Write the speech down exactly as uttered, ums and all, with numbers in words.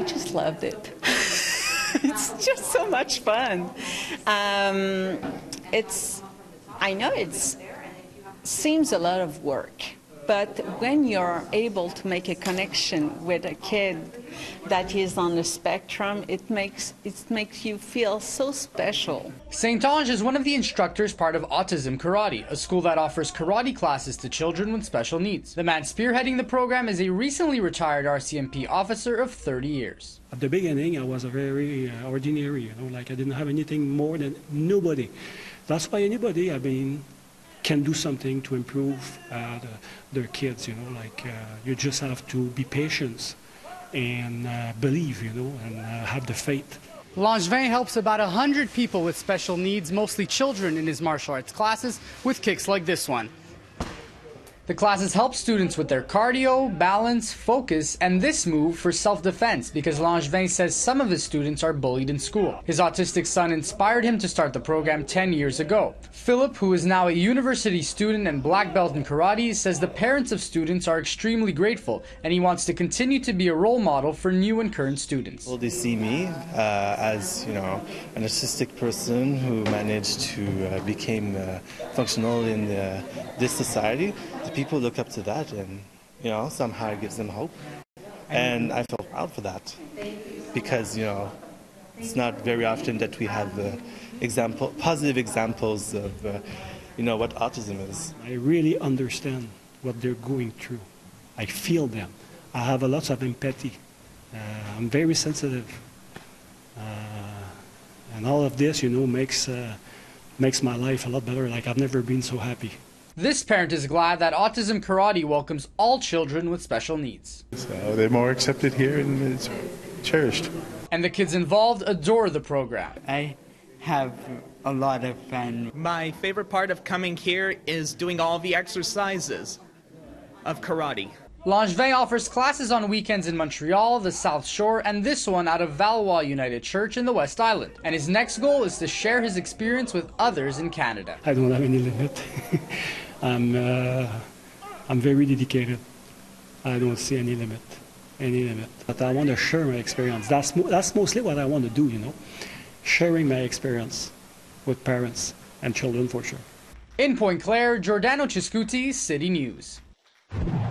I just loved it. It's just so much fun. Um, it's, I know it's seems a lot of work, but when you're able to make a connection with a kid that is on the spectrum, it makes it makes you feel so special. Saint Ange is one of the instructors part of Autism Karate, a school that offers karate classes to children with special needs. The man spearheading the program is a recently retired R C M P officer of thirty years. At the beginning, I was a very uh, ordinary, you know, like I didn't have anything more than nobody. That's why anybody, I mean, can do something to improve uh, the, their kids, you know, like uh, you just have to be patient and uh, believe, you know, and uh, have the faith. Langevin helps about one hundred people with special needs, mostly children, in his martial arts classes with kicks like this one. The classes help students with their cardio, balance, focus, and this move for self-defense because Langevin says some of his students are bullied in school. His autistic son inspired him to start the program ten years ago. Philip, who is now a university student and black belt in karate, says the parents of students are extremely grateful and he wants to continue to be a role model for new and current students. Well, they see me uh, as, you know, an artistic person who managed to uh, become uh, functional in the, this society. The people look up to that, and you know, somehow it gives them hope, and I feel proud for that because, you know, it's not very often that we have uh, example positive examples of uh, you know, what autism is. I really understand what they're going through. I feel them. I have a lot of empathy. Uh, I'm very sensitive, uh, and all of this, you know, makes uh, makes my life a lot better. Like I've never been so happy. This parent is glad that Autism Karate welcomes all children with special needs. So they're more accepted here and it's cherished. And the kids involved adore the program. I have a lot of fun. My favorite part of coming here is doing all the exercises of karate. Langevin offers classes on weekends in Montreal, the South Shore, and this one out of Valois United Church in the West Island. And his next goal is to share his experience with others in Canada. I don't have any limit. I'm, uh, I'm very dedicated. I don't see any limit, any limit. But I want to share my experience. That's, mo that's mostly what I want to do, you know, sharing my experience with parents and children for sure. In Pointe Claire, Giordano Ciscuti, City News.